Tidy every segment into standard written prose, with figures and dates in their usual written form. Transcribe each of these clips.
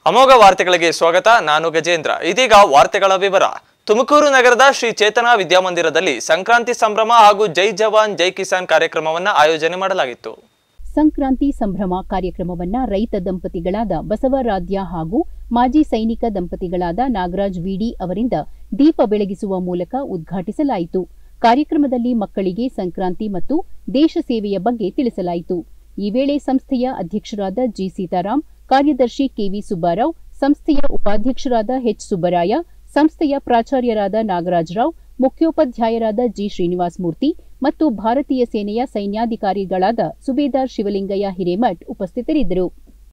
ಅಮೋಘ ವಾರ್ತೆಗಳಿಗೆ ಸ್ವಾಗತ. ನಾನು ಗಜೇಂದ್ರ. ಇದೀಗ ವಾರ್ತೆಗಳ ವಿವರ. ತುಮಕೂರು ನಗರದ ಶ್ರೀ ಚೇತನ ವಿದ್ಯಾಮಂದಿರದಲ್ಲಿ ಸಂಕ್ರಾಂತಿ ಸಂಭ್ರಮ ಹಾಗೂ ಜೈ ಜವಾನ್ ಜೈ ಕಿಸಾನ್ ಕಾರ್ಯಕ್ರಮವನ್ನು ಆಯೋಜನೆ ಮಾಡಲಾಗಿತ್ತು. ಸಂಕ್ರಾಂತಿ ಸಂಭ್ರಮ ಕಾರ್ಯಕ್ರಮವನ್ನ ರೈತ ದಂಪತಿಗಳಾದ ಬಸವರಾಧ್ಯ ಹಾಗೂ ಮಾಜಿ ಸೈನಿಕ ದಂಪತಿಗಳಾದ ನಾಗರಾಜ್ ವಿಡಿ ಅವರಿಂದ ದೀಪ ಬೆಳಗಿಸುವ ಮೂಲಕ ಉದ್ಘಾಟಿಸಲಾಯಿತು. ಕಾರ್ಯಕ್ರಮದಲ್ಲಿ ಮಕ್ಕಳಿಗೆ ಸಂಕ್ರಾಂತಿ ಮತ್ತು ದೇಶ ಸೇವೆಯ ಬಗ್ಗೆ ತಿಳಿಸಲಾಯಿತು. ಈ ವೇಳೆ ಸಂಸ್ಥೆಯ ಅಧ್ಯಕ್ಷರಾದ ಜಿ ಸೀತಾರಾಮ್, ಕಾರ್ಯದರ್ಶಿ ಕೆವಿ ಸುಬ್ಬಾರಾವ್, ಸಂಸ್ಥೆಯ ಉಪಾಧ್ಯಕ್ಷರಾದ ಎಚ್ ಸುಬ್ಬರಾಯ, ಸಂಸ್ಥೆಯ ಪ್ರಾಚಾರ್ಯರಾದ ನಾಗರಾಜರಾವ್, ಮುಖ್ಯೋಪಾಧ್ಯಾಯರಾದ ಜಿ ಶ್ರೀನಿವಾಸ ಮೂರ್ತಿ ಮತ್ತು ಭಾರತೀಯ ಸೇನೆಯ ಸೈನ್ಯಾಧಿಕಾರಿಗಳಾದ ಸುಬೇದಾರ್ ಶಿವಲಿಂಗಯ್ಯ ಹಿರೇಮಠ್ ಉಪಸ್ಥಿತರಿದ್ದರು.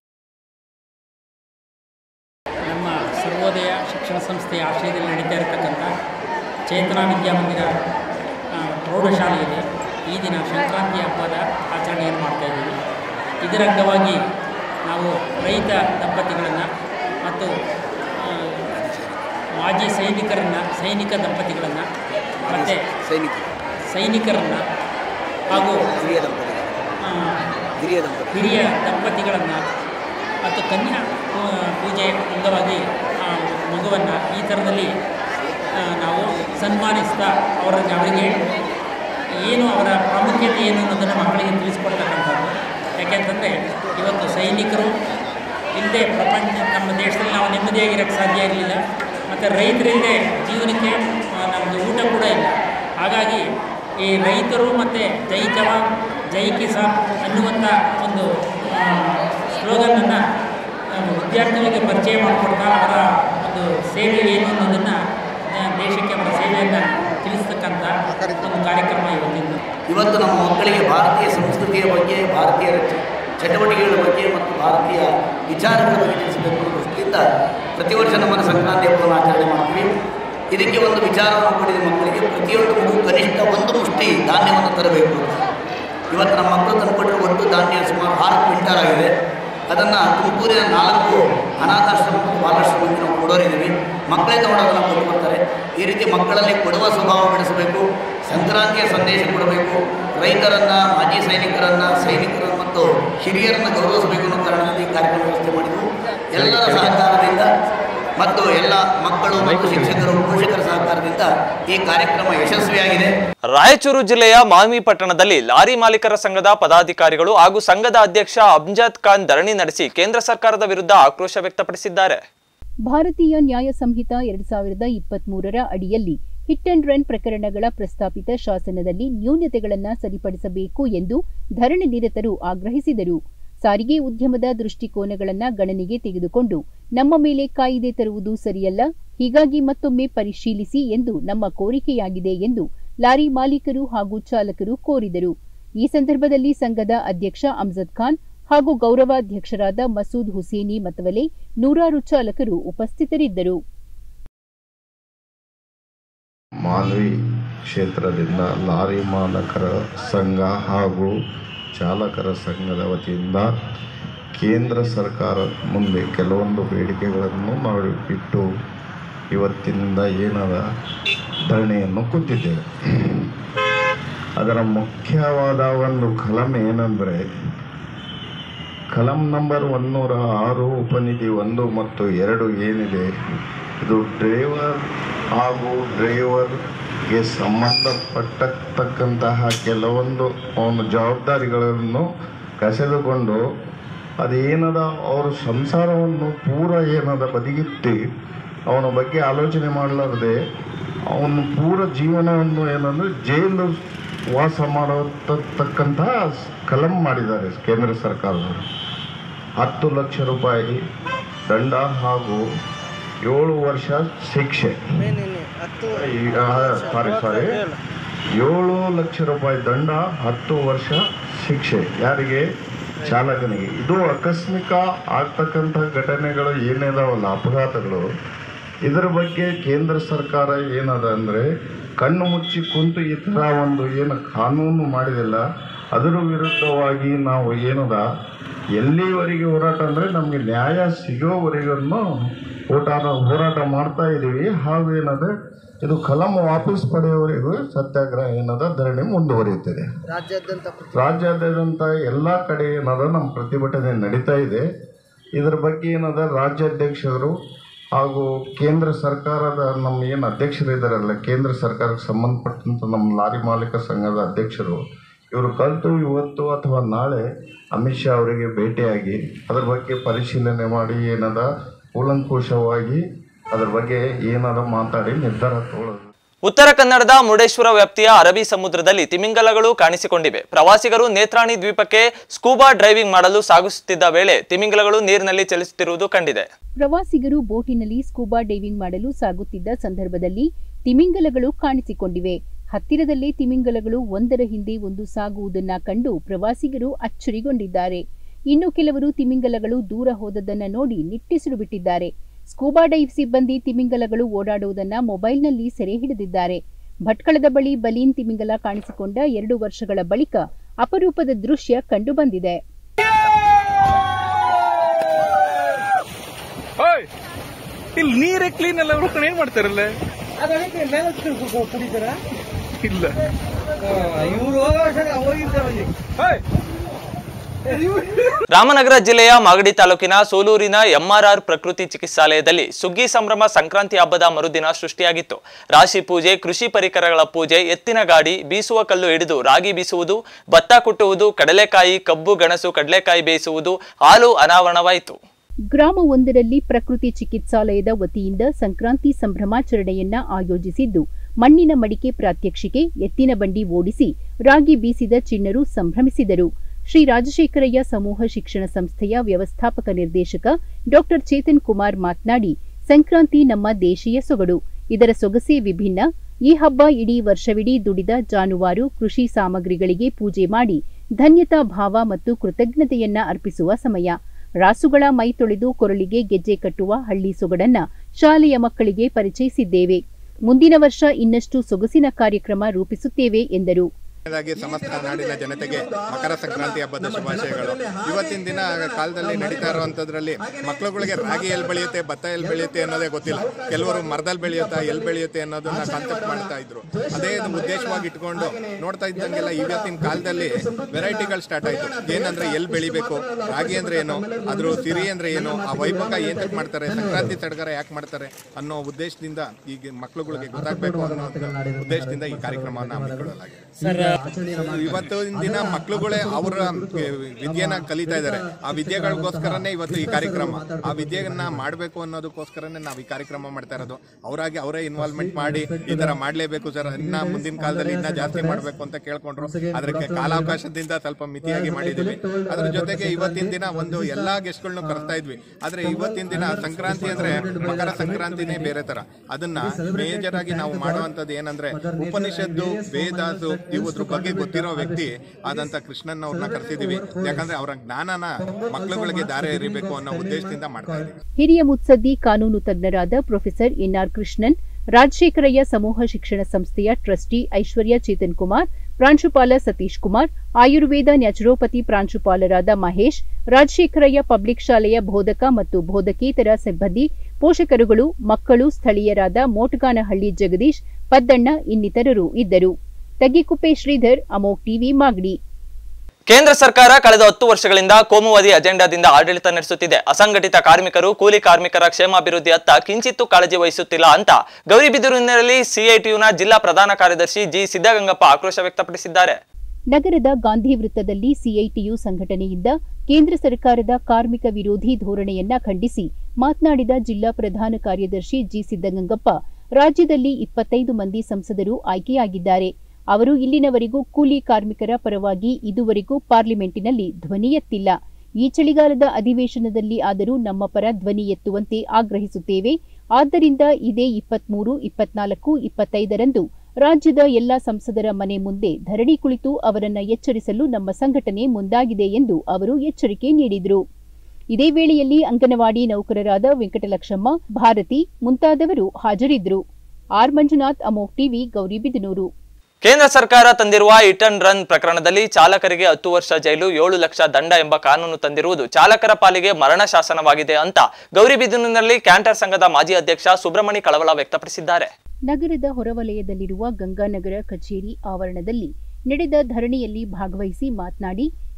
ನಮ್ಮ ಸರ್ವೋದಯ ಶಿಕ್ಷಣ ಸಂಸ್ಥೆಯ ಆಶ್ರಯದಲ್ಲಿ ನಡೀತಾ ಇರತಕ್ಕಂಥ ಚೇತನ ವಿದ್ಯಾಮಂದಿರ ಪ್ರೌಢಶಾಲೆಯಲ್ಲಿ ಈ ದಿನ ಸಂಕ್ರಾಂತಿ ಹಬ್ಬದ ಆಚರಣೆಯನ್ನು ಮಾಡ್ತಾಯಿದ್ದೀವಿ. ಇದರ ಅಂಗವಾಗಿ ನಾವು ರೈತ ದಂಪತಿಗಳನ್ನು ಮತ್ತು ಮಾಜಿ ಸೈನಿಕ ದಂಪತಿಗಳನ್ನು ಮತ್ತು ಸೈನಿಕರನ್ನು ಹಾಗೂ ಹಿರಿಯ ದಂಪತಿಗಳನ್ನು ಮತ್ತು ಕನ್ಯಾ ಪೂಜೆ ಅಂಗವಾಗಿ ಮಗುವನ್ನು ಈ ಥರದಲ್ಲಿ ನಾವು ಸನ್ಮಾನಿಸ್ತಾ ಅವರಿಗೆ ಏನು ಅವರ ಪ್ರಾಮುಖ್ಯತೆ ಏನು ಅನ್ನೋದನ್ನು ಮಕ್ಕಳಿಗೆ ತಿಳಿಸ್ಕೊಡ್ತಕ್ಕಂಥದ್ದು. ಯಾಕೆಂತಂದರೆ ಇವತ್ತು ಸೈನಿಕರು ಇಲ್ಲದೆ ನಮ್ಮ ದೇಶದಲ್ಲಿ ನಾವು ನೆಮ್ಮದಿಯಾಗಿರೋಕ್ಕೆ ಸಾಧ್ಯ ಇರಲಿಲ್ಲ, ಮತ್ತು ರೈತರಿಲ್ಲದೆ ಜೀವನಕ್ಕೆ ನಮ್ಮದು ಊಟ ಕೂಡ ಇಲ್ಲ. ಹಾಗಾಗಿ ಈ ರೈತರು ಮತ್ತು ಜೈ ಜವಾನ್ ಜೈ ಕಿಸಾನ್ ಅನ್ನುವಂಥ ಒಂದು ಸ್ಲೋಗನನ್ನು ವಿದ್ಯಾರ್ಥಿಗಳಿಗೆ ಪರಿಚಯ ಮಾಡಿಕೊಡ್ತಾ ಅವರ ಒಂದು ಸೇವೆ ಏನು ಅನ್ನೋದನ್ನು ದೇಶಕ್ಕೆ ಅವರ ಸೇವೆಯನ್ನು ತಿಳಿಸ್ತಕ್ಕಂಥ ಒಂದು ಕಾರ್ಯಕ್ರಮ ಇವತ್ತು ನಮ್ಮ ಮಕ್ಕಳಿಗೆ ಭಾರತೀಯ ಸಂಸ್ಕೃತಿಯ ಬಗ್ಗೆ, ಭಾರತೀಯ ಚಟುವಟಿಕೆಗಳ ಬಗ್ಗೆ ಮತ್ತು ಭಾರತೀಯ ವಿಚಾರಗಳ ಬಗ್ಗೆ ತಿಳಿಸಬೇಕು ಅನ್ನೋ ದೃಷ್ಟಿಯಿಂದ ಪ್ರತಿ ವರ್ಷ ನಮ್ಮನ್ನು ಸಂಕ್ರಾಂತಿ ಹಬ್ಬವನ್ನು ಆಚರಣೆ ಮಾಡ್ತೀವಿ. ಇದಕ್ಕೆ ಒಂದು ವಿಚಾರವನ್ನು ಕೊಡಿದ ಮಕ್ಕಳಿಗೆ ಪ್ರತಿಯೊಂದು ಮಗು ಕನಿಷ್ಠ ಒಂದು ಮುಷ್ಟಿ ಧಾನ್ಯವನ್ನು ತರಬೇಕು ಅಂತ. ಇವತ್ತು ನಮ್ಮ ಮಕ್ಕಳು ತಂದುಕೊಟ್ಟಿರೋ ಒಟ್ಟು ಧಾನ್ಯ ಸುಮಾರು 6 ಕ್ವಿಂಟಾಲ್ ಆಗಿದೆ. ಅದನ್ನು ತುಮಕೂರಿನ 4 ಅನಾಥಾಶ್ರಮ ಮತ್ತು ಬಾಲಾಶ್ರಮಕ್ಕೆ ನಾವು ಕೊಡೋರಿದ್ದೀವಿ. ಮಕ್ಕಳೇ ತಗೊಂಡೋದನ್ನು ಕೊಟ್ಟು ಬರ್ತಾರೆ. ಈ ರೀತಿ ಮಕ್ಕಳಲ್ಲಿ ಕೊಡುವ ಸ್ವಭಾವ ಬೆಳೆಸಬೇಕು, ಸಂಕ್ರಾಂತಿಯ ಸಂದೇಶ ಕೊಡಬೇಕು, ರೈತರನ್ನು, ಮಾಜಿ ಸೈನಿಕರನ್ನು ಮತ್ತು ಹಿರಿಯರನ್ನು ಗೌರವಿಸಬೇಕು ಅನ್ನೋ ಕಾರಣದಿಂದ ಈ ಕಾರ್ಯಕ್ರಮ ವ್ಯವಸ್ಥೆ ಮಾಡಿದ್ವು. ಎಲ್ಲರ ಸಹಕಾರದಿಂದ ಮತ್ತು ಎಲ್ಲ ಮಕ್ಕಳು ಮತ್ತು ಶಿಕ್ಷಕರು, ಪೋಷಕರ ಸಹಕಾರದಿಂದ ಈ ಕಾರ್ಯಕ್ರಮ ಯಶಸ್ವಿಯಾಗಿದೆ. ರಾಯಚೂರು ಜಿಲ್ಲೆಯ ಮಾನ್ವಿ ಪಟ್ಟಣದಲ್ಲಿ ಲಾರಿ ಮಾಲೀಕರ ಸಂಘದ ಪದಾಧಿಕಾರಿಗಳು ಹಾಗೂ ಸಂಘದ ಅಧ್ಯಕ್ಷ ಅಮ್ಜದ್ ಖಾನ್ ಧರಣಿ ನಡೆಸಿ ಕೇಂದ್ರ ಸರ್ಕಾರದ ವಿರುದ್ಧ ಆಕ್ರೋಶ ವ್ಯಕ್ತಪಡಿಸಿದ್ದಾರೆ. ಭಾರತೀಯ ನ್ಯಾಯ ಸಂಹಿತ 2023ರ ಅಡಿಯಲ್ಲಿ ಹಿಟ್ ಅಂಡ್ ರನ್ ಪ್ರಕರಣಗಳ ಪ್ರಸ್ತಾಪಿತ ಶಾಸನದಲ್ಲಿ ನ್ಯೂನತೆಗಳನ್ನು ಸರಿಪಡಿಸಬೇಕು ಎಂದು ಧರಣಿ ನಿರತರು ಆಗ್ರಹಿಸಿದರು. ಸಾರಿಗೆ ಉದ್ಯಮದ ದೃಷ್ಟಿಕೋನಗಳನ್ನು ಗಣನೆಗೆ ತೆಗೆದುಕೊಂಡು ನಮ್ಮ ಮೇಲೆ ಕಾಯಿದೆ ತರುವುದು ಸರಿಯಲ್ಲ, ಹೀಗಾಗಿ ಮತ್ತೊಮ್ಮೆ ಪರಿಶೀಲಿಸಿ ಎಂದು ನಮ್ಮ ಕೋರಿಕೆಯಾಗಿದೆ ಎಂದು ಲಾರಿ ಮಾಲೀಕರು ಹಾಗೂ ಚಾಲಕರು ಕೋರಿದರು. ಈ ಸಂದರ್ಭದಲ್ಲಿ ಸಂಘದ ಅಧ್ಯಕ್ಷ ಅಮ್ಜದ್ ಖಾನ್ ಹಾಗೂ ಗೌರವಾಧ್ಯಕ್ಷರಾದ ಮಸೂದ್ ಹುಸೇನಿ ಮತವಲೆ ನೂರಾರು ಚಾಲಕರು ಉಪಸ್ಥಿತರಿದ್ದರು. ಮಾನ್ವಿ ಕ್ಷೇತ್ರದಿಂದ ಲಾರಿ ಮಾಲಕರ ಸಂಘ ಹಾಗೂ ಚಾಲಕರ ಸಂಘದ ವತಿಯಿಂದ ಕೇಂದ್ರ ಸರ್ಕಾರ ಮುಂದೆ ಕೆಲವೊಂದು ಬೇಡಿಕೆಗಳನ್ನು ನಾವು ಇಟ್ಟು ಇವತ್ತಿನಿಂದ ಏನದ ಧರಣಿಯನ್ನು ಕೂತಿದ್ದೇವೆ. ಅದರ ಮುಖ್ಯವಾದ ಒಂದು ಕಲಂ ಏನಂದರೆ ಕಲಂ ನಂಬರ್ 106 ಉಪನಿಧಿ 1 ಮತ್ತು 2 ಏನಿದೆ, ಇದು ಡ್ರೈವರ್ ಹಾಗೂ ಡ್ರೈವರ್ಗೆ ಸಂಬಂಧಪಟ್ಟಂತಹ ಕೆಲವೊಂದು ಅವನ ಜವಾಬ್ದಾರಿಗಳನ್ನು ಕಸೆದುಕೊಂಡು ಅದೇನದ ಅವ್ರ ಸಂಸಾರವನ್ನು ಪೂರ ಏನದ ಬದಿಗಿಟ್ಟು ಅವನ ಬಗ್ಗೆ ಆಲೋಚನೆ ಮಾಡಲಾರದೆ ಅವನ ಪೂರ ಜೀವನವನ್ನು ಏನಂದರೆ ಜೈಲು ವಾಸ ಮಾಡತಕ್ಕಂತಹ ಕಲಂ ಮಾಡಿದ್ದಾರೆ ಕೇಂದ್ರ ಸರ್ಕಾರದವರು. 10 ಲಕ್ಷ ರೂಪಾಯಿ ದಂಡ ಹಾಗೂ 7 ವರ್ಷ ಶಿಕ್ಷೆ. 7 ಲಕ್ಷ ರೂಪಾಯಿ ದಂಡ, 10 ವರ್ಷ ಶಿಕ್ಷೆ. ಯಾರಿಗೆ? ಚಾಲಕನಿಗೆ. ಇದು ಆಕಸ್ಮಿಕ ಆಗ್ತಕ್ಕಂಥ ಘಟನೆಗಳು ಏನಿದಾವಲ್ಲ, ಅಪಘಾತಗಳು, ಇದರ ಬಗ್ಗೆ ಕೇಂದ್ರ ಸರ್ಕಾರ ಏನದ ಅಂದರೆ ಕಣ್ಣು ಮುಚ್ಚಿ ಕುಂತು ಈ ಥರ ಒಂದು ಏನು ಕಾನೂನು ಮಾಡಿದಿಲ್ಲ, ಅದರ ವಿರುದ್ಧವಾಗಿ ನಾವು ಏನದ ಎಲ್ಲಿವರೆಗೆ ಹೋರಾಟ ಅಂದರೆ ನಮಗೆ ನ್ಯಾಯ ಸಿಗೋವರೆಗೂ ಹೋರಾಟ ಮಾಡ್ತಾ ಇದ್ದೀವಿ. ಹಾಗೂ ಏನದ ಇದು ಕಲಂ ವಾಪಸ್ ಪಡೆಯುವವರೆಗೂ ಸತ್ಯಾಗ್ರಹ ಏನದ ಧರಣಿ ಮುಂದುವರಿಯುತ್ತದೆ. ರಾಜ್ಯಾದ್ಯಂತ ಎಲ್ಲ ಕಡೆ ಏನದ ನಮ್ಮ ಪ್ರತಿಭಟನೆ ನಡೀತಾ ಇದೆ. ಇದರ ಬಗ್ಗೆ ಏನದ ರಾಜ್ಯಾಧ್ಯಕ್ಷರು ಹಾಗೂ ಕೇಂದ್ರ ಸರ್ಕಾರದ ನಮ್ಮ ಏನು ಅಧ್ಯಕ್ಷರಿದ್ದಾರಲ್ಲ, ಕೇಂದ್ರ ಸರ್ಕಾರಕ್ಕೆ ಸಂಬಂಧಪಟ್ಟಂಥ ನಮ್ಮ ಲಾರಿ ಮಾಲೀಕ ಸಂಘದ ಅಧ್ಯಕ್ಷರು ಇವರು ಕಲಿತು ಇವತ್ತು ಅಥವಾ ನಾಳೆ ಅಮಿತ್ ಶಾ ಅವರಿಗೆ ಭೇಟಿಯಾಗಿ ಅದರ ಬಗ್ಗೆ ಪರಿಶೀಲನೆ ಮಾಡಿ ಏನದ ಕೂಲಂಕುಷವಾಗಿ ಅದರ ಬಗ್ಗೆ ಏನಾದ ಮಾತಾಡಿ ನಿರ್ಧಾರ ತಗೊಳ್ಳೋದು. ಉತ್ತರ ಕನ್ನಡದ ಮುರುಡೇಶ್ವರ ವ್ಯಾಪ್ತಿಯ ಅರಬ್ಬಿ ಸಮುದ್ರದಲ್ಲಿ ತಿಮಿಂಗಲಗಳು ಕಾಣಿಸಿಕೊಂಡಿವೆ. ಪ್ರವಾಸಿಗರು ನೇತ್ರಾಣಿ ದ್ವೀಪಕ್ಕೆ ಸ್ಕೂಬಾ ಡ್ರೈವಿಂಗ್ ಮಾಡಲು ಸಾಗಿಸುತ್ತಿದ್ದ ವೇಳೆ ತಿಮಿಂಗಲಗಳು ನೀರಿನಲ್ಲಿ ಚಲಿಸುತ್ತಿರುವುದು ಕಂಡಿದೆ. ಪ್ರವಾಸಿಗರು ಬೋಟಿನಲ್ಲಿ ಸ್ಕೂಬಾ ಡೈವಿಂಗ್ ಮಾಡಲು ಸಾಗುತ್ತಿದ್ದ ಸಂದರ್ಭದಲ್ಲಿ ತಿಮಿಂಗಲಗಳು ಕಾಣಿಸಿಕೊಂಡಿವೆ. ಹತ್ತಿರದಲ್ಲೇ ತಿಮಿಂಗಲಗಳು ಒಂದರ ಹಿಂದೆ ಒಂದು ಸಾಗುವುದನ್ನ ಕಂಡು ಪ್ರವಾಸಿಗರು ಅಚ್ಚರಿಗೊಂಡಿದ್ದಾರೆ. ಇನ್ನು ಕೆಲವರು ತಿಮಿಂಗಲಗಳು ದೂರ ಹೋದದ್ದನ್ನ ನೋಡಿ ನಿಟ್ಟುಸಿರು ಬಿಟ್ಟಿದ್ದಾರೆ. ಸ್ಕೂಬಾ ಡೈವ್ ಸಿಬ್ಬಂದಿ ತಿಮಿಂಗಲಗಳು ಓಡಾಡುವುದನ್ನ ಮೊಬೈಲ್ನಲ್ಲಿ ಸೆರೆ ಹಿಡಿದಿದ್ದಾರೆ. ಭಟ್ಕಳದ ಬಳಿ ಬಲೀನ್ ತಿಮಿಂಗಲ ಕಾಣಿಸಿಕೊಂಡ 2 ವರ್ಷಗಳ ಬಳಿಕ ಅಪರೂಪದ ದೃಶ್ಯ ಕಂಡುಬಂದಿದೆ. ಇಲ್ಲಿ ನೀರೇ ಕ್ಲೀನ್ ಎಲ್ಲ ಹುಡ್ಕೊಂಡು ಏನ್ ಮಾಡ್ತಾರಲ್ಲ ಇಲ್ಲ ರಾಮನಗರ ಜಿಲ್ಲೆಯ ಮಾಗಡಿ ತಾಲೂಕಿನ ಸೋಲೂರಿನ ಎಂಆರ್ಆರ್ ಪ್ರಕೃತಿ ಚಿಕಿತ್ಸಾಲಯದಲ್ಲಿ ಸುಗ್ಗಿ ಸಂಭ್ರಮ ಸಂಕ್ರಾಂತಿ ಹಬ್ಬದ ಮರುದಿನ ಸೃಷ್ಟಿಯಾಗಿತ್ತು. ರಾಶಿ ಪೂಜೆ, ಕೃಷಿ ಪರಿಕರಗಳ ಪೂಜೆ, ಎತ್ತಿನ ಗಾಡಿ, ಬೀಸುವ ಕಲ್ಲು ಹಿಡಿದು ರಾಗಿ ಬೀಸುವುದು, ಭತ್ತ ಕುಟ್ಟುವುದು, ಕಡಲೆಕಾಯಿ, ಕಬ್ಬು, ಗೆಣಸು, ಕಡಲೆಕಾಯಿ ಬೇಯಿಸುವುದು, ಹಾಲು ಅನಾವರಣವಾಯಿತು. ಗ್ರಾಮವೊಂದರಲ್ಲಿ ಪ್ರಕೃತಿ ಚಿಕಿತ್ಸಾಲಯದ ವತಿಯಿಂದ ಸಂಕ್ರಾಂತಿ ಸಂಭ್ರಮಾಚರಣೆಯನ್ನ ಆಯೋಜಿಸಿದ್ದು, ಮಣ್ಣಿನ ಮಡಿಕೆ ಪ್ರಾತ್ಯಕ್ಷಿಕೆ, ಎತ್ತಿನ ಬಂಡಿ ಓಡಿಸಿ ರಾಗಿ ಬೀಸಿದ ಚಿಣ್ಣರು ಸಂಭ್ರಮಿಸಿದರು. ಶ್ರೀ ರಾಜಶೇಖರಯ್ಯ ಸಮೂಹ ಶಿಕ್ಷಣ ಸಂಸ್ಥೆಯ ವ್ಯವಸ್ಥಾಪಕ ನಿರ್ದೇಶಕ ಡಾಕ್ಟರ್ ಚೇತನ್ ಕುಮಾರ್ ಮಾತನಾಡಿ, ಸಂಕ್ರಾಂತಿ ನಮ್ಮ ದೇಶೀಯ ಸೊಗಡು, ಇದರ ಸೊಗಸೇ ವಿಭಿನ್ನ. ಈ ಹಬ್ಬ ಇಡೀ ವರ್ಷವಿಡೀ ದುಡಿದ ಜಾನುವಾರು, ಕೃಷಿ ಸಾಮಗ್ರಿಗಳಿಗೆ ಪೂಜೆ ಮಾಡಿ ಧನ್ಯತಾ ಭಾವ ಮತ್ತು ಕೃತಜ್ಞತೆಯನ್ನ ಅರ್ಪಿಸುವ ಸಮಯ. ರಾಸುಗಳ ಮೈ ತೊಳೆದು ಕೊರಳಿಗೆ ಗೆಜ್ಜೆ ಕಟ್ಟುವ ಹಳ್ಳಿ ಸೊಗಡನ್ನ ಶಾಲೆಯ ಮಕ್ಕಳಿಗೆ ಪರಿಚಯಿಸಿದ್ದೇವೆ. ಮುಂದಿನ ವರ್ಷ ಇನ್ನಷ್ಟು ಸೊಗಸಿನ ಕಾರ್ಯಕ್ರಮ ರೂಪಿಸುತ್ತೇವೆ ಎಂದರು. ಸಮಸ್ತ ನಾಡಿನ ಜನತೆಗೆ ಮಕರ ಸಂಕ್ರಾಂತಿ ಹಬ್ಬದ ಶುಭಾಶಯಗಳು. ಇವತ್ತಿನ ದಿನ ಕಾಲದಲ್ಲಿ ನಡೀತಾ ಇರುವಂತದ್ರಲ್ಲಿ ಮಕ್ಕಳುಗಳಿಗೆ ರಾಗಿ ಎಲ್ಲಿ ಬೆಳೆಯುತ್ತೆ, ಭತ್ತ ಎಲ್ಲಿ ಬೆಳೆಯುತ್ತೆ ಅನ್ನೋದೇ ಗೊತ್ತಿಲ್ಲ. ಕೆಲವರು ಮರದಲ್ಲಿ ಬೆಳೆಯುತ್ತಾ ಎಲ್ಲಿ ಬೆಳೆಯುತ್ತೆ ಅನ್ನೋದನ್ನ ಕಾನ್ಸೆಪ್ಟ್ ಮಾಡ್ತಾ ಇದ್ರು. ಅದೇ ಉದ್ದೇಶವಾಗಿ ಇಟ್ಕೊಂಡು ನೋಡ್ತಾ ಇದ್ದಂಗೆಲ್ಲ ಇವತ್ತಿನ ಕಾಲದಲ್ಲಿ ವೆರೈಟಿಗಳು ಸ್ಟಾರ್ಟ್ ಆಯ್ತು. ಏನಂದ್ರೆ ಎಲ್ಲಿ ಬೆಳಿಬೇಕು, ರಾಗಿ ಅಂದ್ರೆ ಏನು, ಅದ್ರ ಸಿರಿ ಅಂದ್ರೆ ಏನು, ಆ ವೈಭವ ಏನ್ ಮಾಡ್ತಾರೆ, ಸಂಕ್ರಾಂತಿ ಸಡಗರ ಯಾಕೆ ಮಾಡ್ತಾರೆ ಅನ್ನೋ ಉದ್ದೇಶದಿಂದ ಈಗ ಮಕ್ಕಳುಗಳಿಗೆ ಗೊತ್ತಾಗಬೇಕು ಅನ್ನೋ ಉದ್ದೇಶದಿಂದ ಈ ಕಾರ್ಯಕ್ರಮವನ್ನು ಹಮ್ಮಿಕೊಳ್ಳಲಾಗಿದೆ. ಇವತ್ತಿನ ದಿನ ಮಕ್ಕಳುಗಳೇ ಅವರ ವಿದ್ಯೆನ ಕಲಿತಾ ಇದ್ದಾರೆ. ಆ ವಿದ್ಯೆಗಳಿಗೋಸ್ಕರನೇ ಇವತ್ತು ಈ ಕಾರ್ಯಕ್ರಮ. ಆ ವಿದ್ಯೆಯನ್ನ ಮಾಡಬೇಕು ಅನ್ನೋದಕ್ಕೋಸ್ಕರನೇ ನಾವು ಈ ಕಾರ್ಯಕ್ರಮ ಮಾಡ್ತಾ ಇರೋದು. ಅವರಾಗಿ ಅವರೇ ಇನ್ವಾಲ್ವ್ಮೆಂಟ್ ಮಾಡಿ ಈ ತರ ಮಾಡ್ಲೇಬೇಕು ಸರ್, ಇನ್ನ ಮುಂದಿನ ಕಾಲದಲ್ಲಿ ಇನ್ನ ಜಾಸ್ತಿ ಮಾಡಬೇಕು ಅಂತ ಕೇಳ್ಕೊಂಡ್ರು. ಅದಕ್ಕೆ ಕಾಲಾವಕಾಶದಿಂದ ಸ್ವಲ್ಪ ಮಿತಿಯಾಗಿ ಮಾಡಿದೀವಿ. ಅದ್ರ ಜೊತೆಗೆ ಇವತ್ತಿನ ದಿನ ಒಂದು ಎಲ್ಲಾ ಗೆಸ್ಟ್ಗಳನ್ನೂ ಕರೆಸ್ತಾ ಇದ್ವಿ. ಆದ್ರೆ ಇವತ್ತಿನ ದಿನ ಸಂಕ್ರಾಂತಿ ಅಂದ್ರೆ ಮಕರ ಸಂಕ್ರಾಂತಿನೇ ಬೇರೆ ತರ. ಅದನ್ನ ಮೇಜರ್ ಆಗಿ ನಾವು ಮಾಡುವಂತದ್ದು ಏನಂದ್ರೆ ಉಪನಿಷತ್ತು, ವೇದಾಸು ಇದ್ರ ಬಗ್ಗೆ ಗೊತ್ತಿರೋ ವ್ಯಕ್ತಿ ಆದಂತ ಕೃಷ್ಣನ್ ಅವ್ರನ್ನ ಕರೆಸಿದೀವಿ. ಯಾಕಂದ್ರೆ ಅವರ ಜ್ಞಾನನ ಮಕ್ಕಳುಗಳಿಗೆ ದಾರಿ ಎರಿಬೇಕು ಅನ್ನೋ ಉದ್ದೇಶದಿಂದ ಮಾಡ್ತಾ ಇದ್ದೀವಿ. ಹಿರಿಯ ಮುತ್ಸದ್ದಿ ಕಾನೂನು ತಜ್ಞರಾದ ಪ್ರೊಫೆಸರ್ ಎನ್ಆರ್ ಕೃಷ್ಣನ್, ರಾಜಶೇಖರಯ್ಯ ಸಮೂಹ ಶಿಕ್ಷಣ ಸಂಸ್ಥೆಯ ಟ್ರಸ್ಟಿ ಐಶ್ವರ್ಯ ಚೇತನ್ ಕುಮಾರ್, ಪ್ರಾಂಶುಪಾಲ ಸತೀಶ್ ಕುಮಾರ್, ಆಯುರ್ವೇದ ನ್ಯಾಚುರೋಪತಿ ಪ್ರಾಂಶುಪಾಲರಾದ ಮಹೇಶ್, ರಾಜಶೇಖರಯ್ಯ ಪಬ್ಲಿಕ್ ಶಾಲೆಯ ಬೋಧಕ ಮತ್ತು ಬೋಧಕೇತರ ಸಿಬ್ಬಂದಿ, ಪೋಷಕರುಗಳು, ಮಕ್ಕಳು, ಸ್ಥಳೀಯರಾದ ಮೋಟಗಾನಹಳ್ಳಿ ಜಗದೀಶ್, ಪದ್ದಣ್ಣ ಇನ್ನಿತರರು ಇದ್ದರು. ತಗ್ಗಿಕುಪ್ಪೆ ಶ್ರೀಧರ್, ಅಮೋಕ್ ಟಿವಿ, ಮಾಗಡಿ. ಕೇಂದ್ರ ಸರ್ಕಾರ ಕಳೆದ 10 ವರ್ಷಗಳಿಂದ ಕೋಮುವಾದಿ ಅಜೆಂಡಾದಿಂದ ಆಡಳಿತ ನಡೆಸುತ್ತಿದೆ. ಅಸಂಘಟಿತ ಕಾರ್ಮಿಕರು, ಕೂಲಿ ಕಾರ್ಮಿಕರ ಕ್ಷೇಮಾಭಿವೃದ್ಧಿಯತ್ತ ಕಿಂಚಿತ್ತೂ ಕಾಳಜಿ ವಹಿಸುತ್ತಿಲ್ಲ ಅಂತ ಗೌರಿಬಿದನೂರಿನಲ್ಲಿ ಸಿಐಟಿಯುನ ಜಿಲ್ಲಾ ಪ್ರಧಾನ ಕಾರ್ಯದರ್ಶಿ ಜಿ ಸಿದ್ದಗಂಗಪ್ಪ ಆಕ್ರೋಶ ವ್ಯಕ್ತಪಡಿಸಿದ್ದಾರೆ. ನಗರದ ಗಾಂಧಿ ವೃತ್ತದಲ್ಲಿ ಸಿಐಟಿಯು ಸಂಘಟನೆಯಿಂದ ಕೇಂದ್ರ ಸರ್ಕಾರದ ಕಾರ್ಮಿಕ ವಿರೋಧಿ ಧೋರಣೆಯನ್ನ ಖಂಡಿಸಿ ಮಾತನಾಡಿದ ಜಿಲ್ಲಾ ಪ್ರಧಾನ ಕಾರ್ಯದರ್ಶಿ ಜಿ ಸಿದ್ದಗಂಗಪ್ಪ, ರಾಜ್ಯದಲ್ಲಿ 25 ಮಂದಿ ಸಂಸದರು ಆಯ್ಕೆಯಾಗಿದ್ದಾರೆ. ಅವರು ಇಲ್ಲಿನವರೆಗೂ ಕೂಲಿ ಕಾರ್ಮಿಕರ ಪರವಾಗಿ ಇದುವರೆಗೂ ಪಾರ್ಲಿಮೆಂಟಿನಲ್ಲಿ ಧ್ವನಿ ಎತ್ತಿಲ್ಲ. ಈ ಚಳಿಗಾಲದ ಅಧಿವೇಶನದಲ್ಲಿ ಆದರೂ ನಮ್ಮ ಪರ ಧ್ವನಿ ಎತ್ತುವಂತೆ ಆಗ್ರಹಿಸುತ್ತೇವೆ. ಆದ್ದರಿಂದ ಇದೇ 23, 24, 25ರಂದು ರಾಜ್ಯದ ಎಲ್ಲಾ ಸಂಸದರ ಮನೆ ಮುಂದೆ ಧರಣಿ ಕುಳಿತು ಅವರನ್ನ ಎಚ್ಚರಿಸಲು ನಮ್ಮ ಸಂಘಟನೆ ಮುಂದಾಗಿದೆ ಎಂದು ಅವರು ಎಚ್ಚರಿಕೆ ನೀಡಿದರು. ಇದೇ ವೇಳೆಯಲ್ಲಿ ಅಂಗನವಾಡಿ ನೌಕರರಾದ ವೆಂಕಟಲಕ್ಷಮ್ಮ, ಭಾರತಿ ಮುಂತಾದವರು ಹಾಜರಿದ್ದರು. ಆರ್ ಮಂಜುನಾಥ್, ಅಮೋಕ್ ಟಿವಿ, ಗೌರಿಬಿದನೂರು. ಕೇಂದ್ರ ಸರ್ಕಾರ ತಂದಿರುವ ಹಿಟ್ ಅಂಡ್ ರನ್ ಪ್ರಕರಣದಲ್ಲಿ ಚಾಲಕರಿಗೆ 10 ವರ್ಷ ಜೈಲು, 7 ಲಕ್ಷ ದಂಡ ಎಂಬ ಕಾನೂನು ತಂದಿರುವುದು ಚಾಲಕರ ಪಾಲಿಗೆ ಮರಣ ಶಾಸನವಾಗಿದೆ ಅಂತ ಗೌರಿಬಿದನೂರಿನಲ್ಲಿ ಕ್ಯಾಂಟರ್ ಸಂಘದ ಮಾಜಿ ಅಧ್ಯಕ್ಷ ಸುಬ್ರಹ್ಮಣಿ ಕಳವಳ ವ್ಯಕ್ತಪಡಿಸಿದ್ದಾರೆ. ನಗರದ ಹೊರವಲಯದಲ್ಲಿರುವ ಗಂಗಾನಗರ ಕಚೇರಿ ಆವರಣದಲ್ಲಿ ನಡೆದ ಧರಣಿಯಲ್ಲಿ ಭಾಗವಹಿಸಿ ಮಾತನಾಡಿ,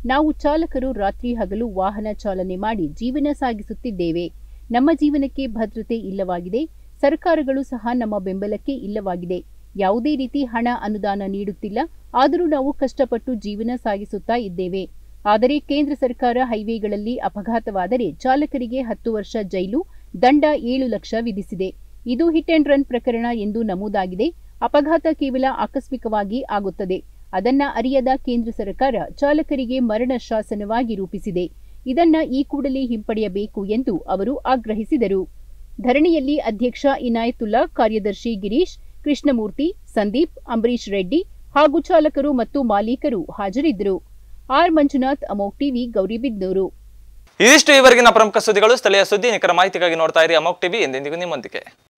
ನಾವು ಚಾಲಕರು ರಾತ್ರಿ ಹಗಲು ವಾಹನ ಚಾಲನೆ ಮಾಡಿ ಜೀವನ ಸಾಗಿಸುತ್ತಿದ್ದೇವೆ. ನಮ್ಮ ಜೀವನಕ್ಕೆ ಭದ್ರತೆ ಇಲ್ಲವಾಗಿದೆ. ಸರ್ಕಾರಗಳು ಸಹ ನಮ್ಮ ಬೆಂಬಲಕ್ಕೆ ಇಲ್ಲವಾಗಿದೆ. ಯಾವುದೇ ರೀತಿ ಹಣ ಅನುದಾನ ನೀಡುತ್ತಿಲ್ಲ. ಆದರೂ ನಾವು ಕಷ್ಟಪಟ್ಟು ಜೀವನ ಸಾಗಿಸುತ್ತಾ ಇದ್ದೇವೆ. ಆದರೆ ಕೇಂದ್ರ ಸರ್ಕಾರ ಹೈವೇಗಳಲ್ಲಿ ಅಪಘಾತವಾದರೆ ಚಾಲಕರಿಗೆ 10 ವರ್ಷ ಜೈಲು, ದಂಡ 7 ಲಕ್ಷ ವಿಧಿಸಿದೆ. ಇದು ಹಿಟ್ ಅಂಡ್ ರನ್ ಪ್ರಕರಣ ಎಂದು ನಮೂದಾಗಿದೆ. ಅಪಘಾತ ಕೇವಲ ಆಕಸ್ಮಿಕವಾಗಿ ಆಗುತ್ತದೆ. ಅದನ್ನ ಅರಿಯದ ಕೇಂದ್ರ ಸರ್ಕಾರ ಚಾಲಕರಿಗೆ ಮರಣ ಶಾಸನವಾಗಿ ರೂಪಿಸಿದೆ. ಇದನ್ನ ಈ ಕೂಡಲೇ ಹಿಂಪಡೆಯಬೇಕು ಎಂದು ಅವರು ಆಗ್ರಹಿಸಿದರು. ಧರಣಿಯಲ್ಲಿ ಅಧ್ಯಕ್ಷ ಇನಾಯತುಲ್ಲಾ, ಕಾರ್ಯದರ್ಶಿ ಗಿರೀಶ್, ಕೃಷ್ಣಮೂರ್ತಿ, ಸಂದೀಪ್, ಅಂಬರೀಶ್ ರೆಡ್ಡಿ ಹಾಗೂ ಚಾಲಕರು ಮತ್ತು ಮಾಲೀಕರು ಹಾಜರಿದ್ದರು. ಆರ್ ಮಂಜುನಾಥ್, ಅಮೋಕ್ ಟಿವಿ, ಗೌರಿಬಿದನೂರು. ಇದಿಷ್ಟು ಈವರೆಗಿನ ಪ್ರಮುಖ ಸುದ್ದಿಗಳು. ಸ್ಥಳೀಯ ಸುದ್ದಿ ನಿಖರ ಮಾಹಿತಿಗಾಗಿ ನೋಡ್ತಾ ಇರಿ ಅಮೋಕ್ ಟಿವಿ, ಎಂದೆಂದಿಗೂ ನಿಮ್ಮೊಂದಿಗೆ.